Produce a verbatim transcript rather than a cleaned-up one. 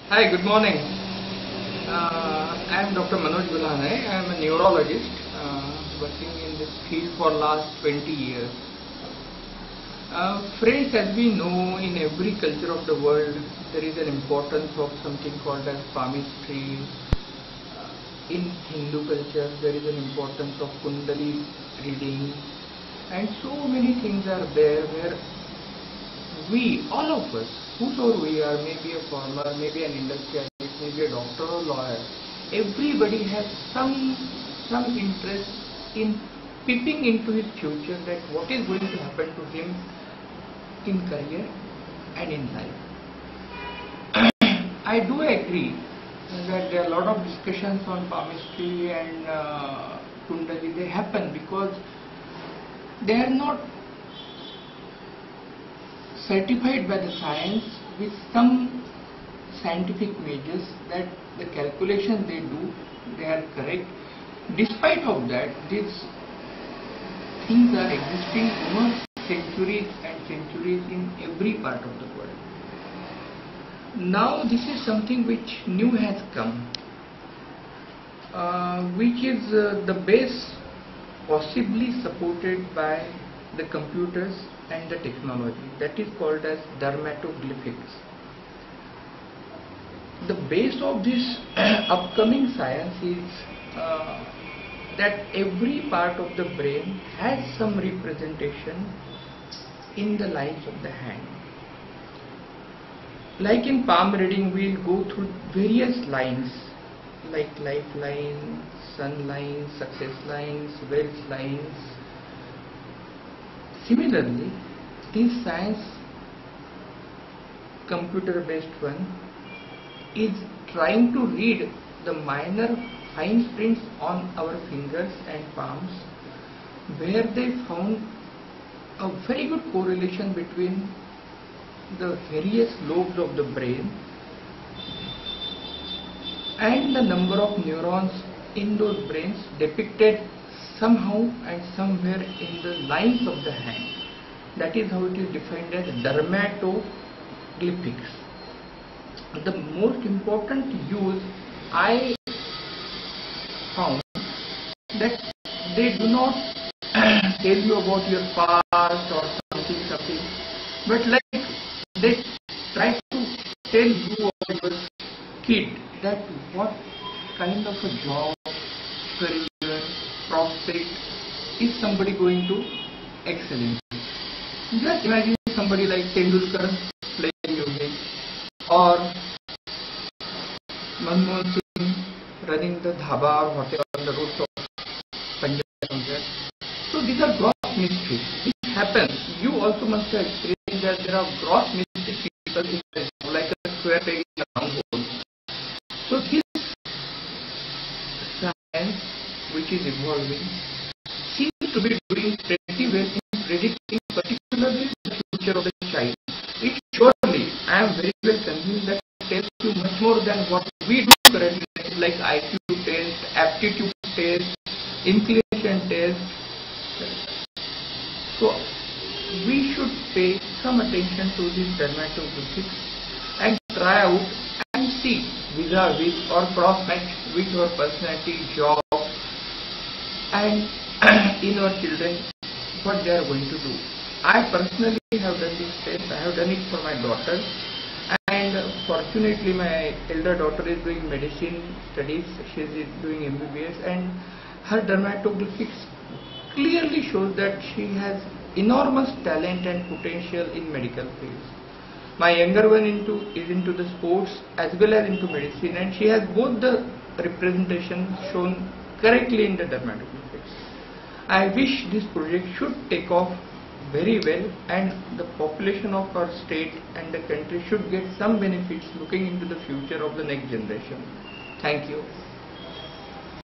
Hi, good morning. Uh, I am Doctor Manoj Gulane. I am a neurologist uh, working in this field for last twenty years. Uh, friends, as we know, in every culture of the world, there is an importance of something called as palmistry. Uh, in Hindu culture, there is an importance of Kundali reading, and so many things are there where we, all of us, whosoever we are, maybe a farmer, maybe an industrialist, maybe a doctor or lawyer, everybody has some some interest in peeping into his future, that what is going to happen to him in career and in life. I do agree that there are a lot of discussions on palmistry and uh, Kundali. They happen because they are not certified by the science with some scientific measures that the calculations they do, they are correct. Despite of that, these things are existing over centuries and centuries in every part of the world. Now this is something which new has come, uh, which is uh, the base possibly supported by the computers and the technology, that is called as dermatoglyphics. The base of this upcoming science is uh, that every part of the brain has some representation in the lines of the hand. Like in palm reading, we will go through various lines like lifeline, sun lines, success lines, wealth lines. Similarly, this science, computer based one, is trying to read the minor fine prints on our fingers and palms, where they found a very good correlation between the various lobes of the brain and the number of neurons in those brains depicted somehow and somewhere in the lines of the hand. That is how it is defined as dermatoglyphics. The most important use I found that they do not tell you about your past or something, something, but like they try to tell you or your kid that what kind of a job, career, prospect is somebody going to excel in. Just imagine somebody like Tendulkar playing music, or Manmohan Singh running the dhaba or hotel on the roads of Punjab somewhere. So these are gross mysteries. It happens. You also must have experienced that there are gross mystery people in the job, like a square peg in a round hole. So this science, which is evolving, seems to be doing pretty well in predicting particularly the future of the child. It surely, I am very well convinced that it tells you much more than what we do currently, like I Q test, aptitude test, inclination test. So we should pay some attention to this dermatoglyphics and try out and see vis-a-vis or cross-match with your personality, job, and in our children what they are going to do. I personally have done this test. I have done it for my daughter, and fortunately my elder daughter is doing medicine studies. She is doing M B B S, and her dermatoglyphics clearly shows that she has enormous talent and potential in medical fields. My younger one into is into the sports as well as into medicine, and she has both the representation shown correctly in the dermatoglyphics. I wish this project should take off very well, and the population of our state and the country should get some benefits looking into the future of the next generation. Thank you.